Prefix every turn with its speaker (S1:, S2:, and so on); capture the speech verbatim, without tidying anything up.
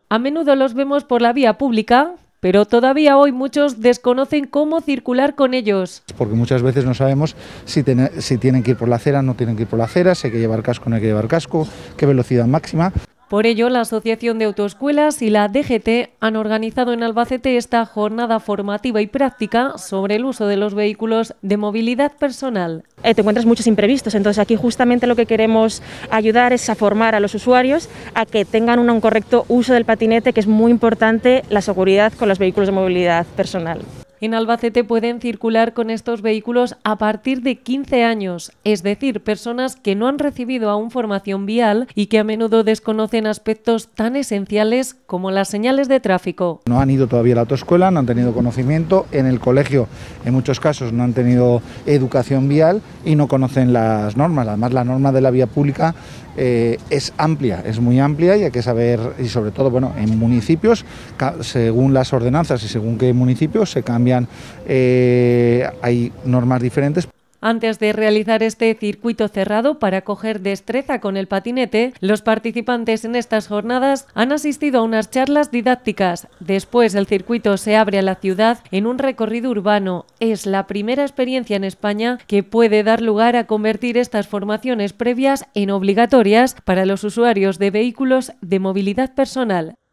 S1: A menudo los vemos por la vía pública, pero todavía hoy muchos desconocen cómo circular con ellos.
S2: Porque muchas veces no sabemos si, ten, si tienen que ir por la acera, no tienen que ir por la acera, si hay que llevar casco, no hay que llevar casco, qué velocidad máxima.
S1: Por ello, la Asociación de Autoescuelas y la D G T han organizado en Albacete esta jornada formativa y práctica sobre el uso de los vehículos de movilidad personal.
S3: Eh, te encuentras muchos imprevistos, entonces aquí justamente lo que queremos ayudar es a formar a los usuarios a que tengan un, un correcto uso del patinete, que es muy importante la seguridad con los vehículos de movilidad personal.
S1: En Albacete pueden circular con estos vehículos a partir de quince años, es decir, personas que no han recibido aún formación vial y que a menudo desconocen aspectos tan esenciales como las señales de tráfico.
S2: No han ido todavía a la autoescuela, no han tenido conocimiento, en el colegio en muchos casos no han tenido educación vial y no conocen las normas. Además, la norma de la vía pública eh, es amplia, es muy amplia y hay que saber, y sobre todo bueno, en municipios, según las ordenanzas y según qué municipios se cambian Eh, hay normas diferentes.
S1: Antes de realizar este circuito cerrado para coger destreza con el patinete, los participantes en estas jornadas han asistido a unas charlas didácticas. Después el circuito se abre a la ciudad en un recorrido urbano. Es la primera experiencia en España que puede dar lugar a convertir estas formaciones previas en obligatorias para los usuarios de vehículos de movilidad personal.